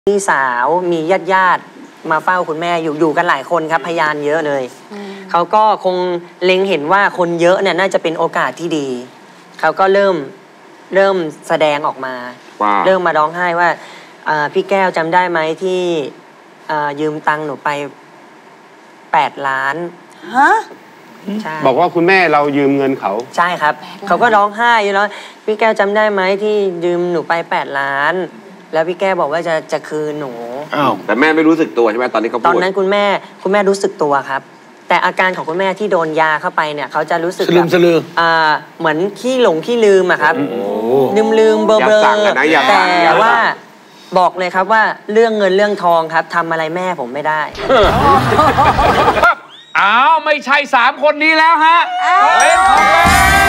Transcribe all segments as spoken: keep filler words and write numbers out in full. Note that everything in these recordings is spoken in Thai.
พี่สาวมีญาติญาติมาเฝ้าคุณแม่อยู่อยู่กันหลายคนครับพยานเยอะเลยเขาก็คงเล็งเห็นว่าคนเยอะเนี่ยน่าจะเป็นโอกาสที่ดีเขาก็เริ่มเริ่มแสดงออกมาเริ่มมาร้องไห้ว่าพี่แก้วจำได้ไหมที่ยืมตังค์หนูไปแปดล้านฮะบอกว่าคุณแม่เรายืมเงินเขาใช่ครับเขาก็ร้องไห้อยู่แล้วพี่แก้วจำได้ไหมที่ยืมหนูไปแปดล้านแล้วพี่แก้วบอกว่าจะจะคืนหนูอ้าวแต่แม่ไม่รู้สึกตัวใช่ไหมตอนนี้เขาพูดตอนนั้นคุณแม่คุณแม่รู้สึกตัวครับแต่อาการของคุณแม่ที่โดนยาเข้าไปเนี่ยเขาจะรู้สึกแบบอ่าเหมือนขี้หลงขี้ลืมอะครับลืมลืมเบลอเบลอแต่ว่าบอกเลยครับว่าเรื่องเงินเรื่องทองครับทำอะไรแม่ผมไม่ได้อ้าวไม่ใช่สามคนนี้แล้วฮะเป็นของแม่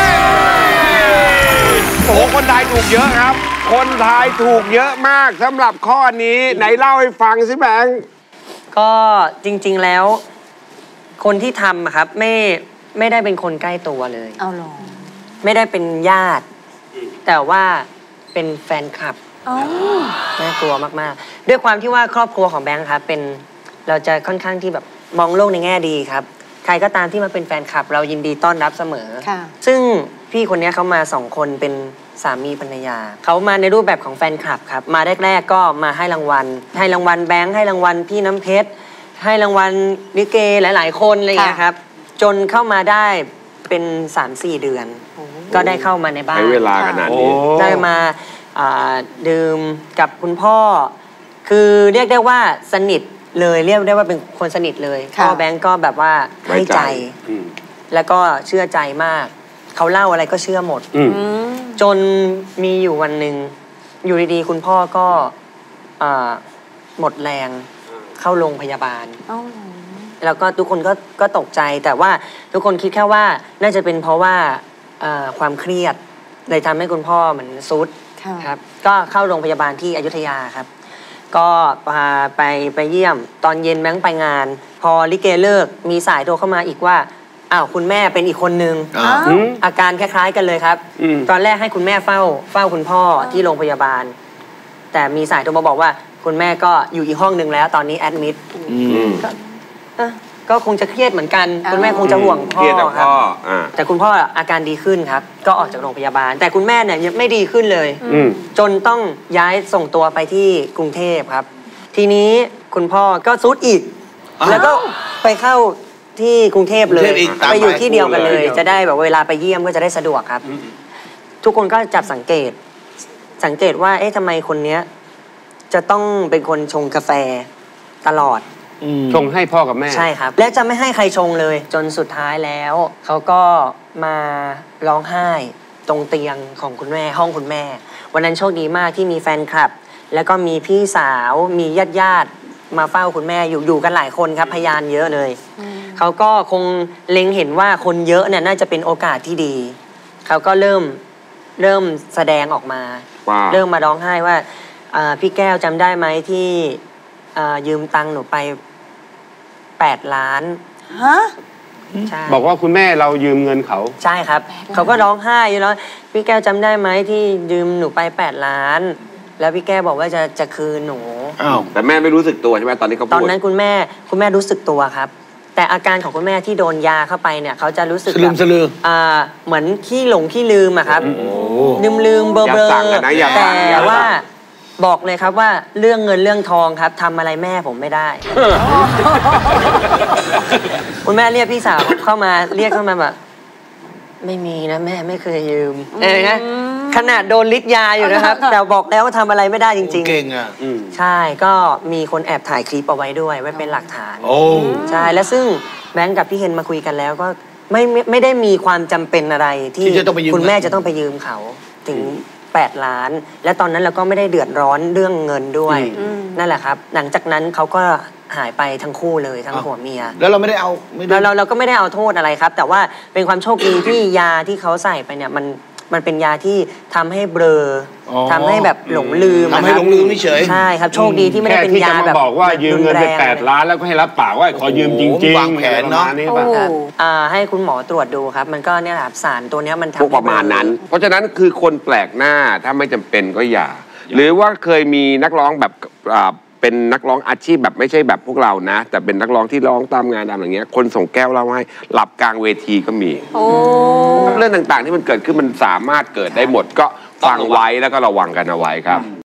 โอ้คนทายถูกเยอะครับคนทายถูกเยอะมากสำหรับข้อนี้ไหนเล่าให้ฟังสิแบงค์ก็จริงๆแล้วคนที่ทำครับไม่ไม่ได้เป็นคนใกล้ตัวเลยเอาหรอไม่ได้เป็นญาติแต่ว่าเป็นแฟนคลับน่ากลัวมากๆด้วยความที่ว่าครอบครัวของแบงค์ครับเป็นเราจะค่อนข้างที่แบบมองโลกในแง่ดีครับใครก็ตามที่มาเป็นแฟนคลับเรายินดีต้อนรับเสมอซึ่งพี่คนนี้เขามาสองคนเป็นสามีภรรยาเขามาในรูปแบบของแฟนคลับครับมาแรกๆก็มาให้รางวัลให้รางวัลแบงค์ให้รางวัลพี่น้ำเพชรให้รางวัลลิเกหลายๆคนอะไรอย่างเงี้ยครับจนเข้ามาได้เป็น สามสี่ เดือนก็ได้เข้ามาในบ้านใช้เวลาขนาดนี้ได้มาดื่มกับคุณพ่อคือเรียกได้ว่าสนิทเลยเรียกได้ว่าเป็นคนสนิทเลยพ่อแบงค์ก็แบบว่าให้ใจแล้วก็เชื่อใจมากเขาเล่าอะไรก็เชื่อหมดจนมีอยู่วันหนึ่งอยู่ดีๆคุณพ่อก็หมดแรงเข้าโรงพยาบาลแล้วก็ทุกคนก็ก็ตกใจแต่ว่าทุกคนคิดแค่ว่าน่าจะเป็นเพราะว่าความเครียดเลยทำให้คุณพ่อเหมือนซุดครับก็เข้าโรงพยาบาลที่อยุธยาครับก็พาไปไปเยี่ยมตอนเย็นแบงค์ไปงานพอลิเกเลิกมีสายโทรเข้ามาอีกว่าอ้าวคุณแม่เป็นอีกคนนึง อ, อาการคล้ายๆกันเลยครับตอนแรกให้คุณแม่เฝ้าเฝ้าคุณพ่อที่โรงพยาบาลแต่มีสายโทรมาบอกว่าคุณแม่ก็อยู่อีกห้องนึงแล้วตอนนี้แอดมิดก็คงจะเครียดเหมือนกันคุณแม่คงจะห่วงพ่อครับแต่คุณพ่ออาการดีขึ้นครับก็ออกจากโรงพยาบาลแต่คุณแม่เนี่ยยังไม่ดีขึ้นเลยจนต้องย้ายส่งตัวไปที่กรุงเทพครับทีนี้คุณพ่อก็ซุดอีกแล้วก็ไปเข้าที่กรุงเทพเลยไปอยู่ที่เดียวกันเลยจะได้แบบเวลาไปเยี่ยมก็จะได้สะดวกครับทุกคนก็จับสังเกตสังเกตว่าเอ๊ะทำไมคนเนี้ยจะต้องเป็นคนชงกาแฟตลอดชงให้พ่อกับแม่ใช่ครับและจะไม่ให้ใครชงเลยจนสุดท้ายแล้วเขาก็มาร้องไห้ตรงเตียงของคุณแม่ห้องคุณแม่วันนั้นโชคดีมากที่มีแฟนคลับแล้วก็มีพี่สาวมีญาติญาติมาเฝ้าคุณแม่อยู่อยู่กันหลายคนครับพยานเยอะเลยเขาก็คงเล็งเห็นว่าคนเยอะเนี่ยน่าจะเป็นโอกาสที่ดีเขาก็เริ่มเริ่มแสดงออกมาเริ่มมาร้องไห้ว่าพี่แก้วจำได้ไหมที่ยืมตังค์หนูไปแปดล้านฮะบอกว่าคุณแม่เรายืมเงินเขาใช่ครับเขาก็ร้องไห้อยู่แล้วพี่แก้วจำได้ไหมที่ยืมหนูไปแปดล้านแล้วพี่แก้วบอกว่าจะจะคืนหนูอ้าวแต่แม่ไม่รู้สึกตัวใช่ไหมตอนนี้เขาพูดตอนนั้นคุณแม่คุณแม่รู้สึกตัวครับแต่อาการของคุณแม่ที่โดนยาเข้าไปเนี่ยเขาจะรู้สึกแบบอ่าเหมือนขี้หลงขี้ลืมอะครับลืมลืมเบลอเบลอแต่ว่าบอกเลยครับว่าเรื่องเงินเรื่องทองครับทำอะไรแม่ผมไม่ได้คุณแม่เรียกพี่สาวเข้ามาเรียกเข้ามาแบบไม่มีนะแม่ไม่เคยยืมเองนะขนาดโดนฤทธิ์ยาอยู่นะครับแต่บอกแล้วว่าทำอะไรไม่ได้จริงๆเก่งอ่ะใช่ก็มีคนแอบถ่ายคลิปเอาไว้ด้วยไว้เป็นหลักฐานโอ้ใช่และซึ่งแบงค์กับพี่เฮนมาคุยกันแล้วก็ไม่ไม่ได้มีความจำเป็นอะไรที่คุณแม่จะต้องไปยืมเขาถึงแปดล้านและตอนนั้นเราก็ไม่ได้เดือดร้อนเรื่องเงินด้วยนั่นแหละครับหลังจากนั้นเขาก็หายไปทั้งคู่เลยทั้งผัวเมียแล้วเราไม่ได้เอาเราเราเราก็ไม่ได้เอาโทษอะไรครับแต่ว่าเป็นความโชคดีที่ยาที่เขาใส่ไปเนี่ยมันมันเป็นยาที่ทำให้เบลอทำให้แบบหลงลืมทำให้หลงลืมไม่เฉยใช่ครับโชคดีที่ไม่ได้เป็นยาแบบบอกว่ายืมเงินไปแปดล้านแล้วก็ให้รับปากว่าขอยืมจริงๆวางแผนเนาะให้คุณหมอตรวจดูครับมันก็เนี่ยครับสารตัวนี้มันทำประมาณนั้นเพราะฉะนั้นคือคนแปลกหน้าถ้าไม่จำเป็นก็อย่าหรือว่าเคยมีนักร้องแบบเป็นนักร้องอาชีพแบบไม่ใช่แบบพวกเรานะแต่เป็นนักร้องที่ร้องตามงานตามอะไรเงี้ยคนส่งแก้วเราให้หลับกลางเวทีก็มีเรื่องต่างๆที่มันเกิดขึ้นมันสามารถเกิดได้หมดก็ฟังไว้แล้วก็ระวังกันเอาไว้ครับ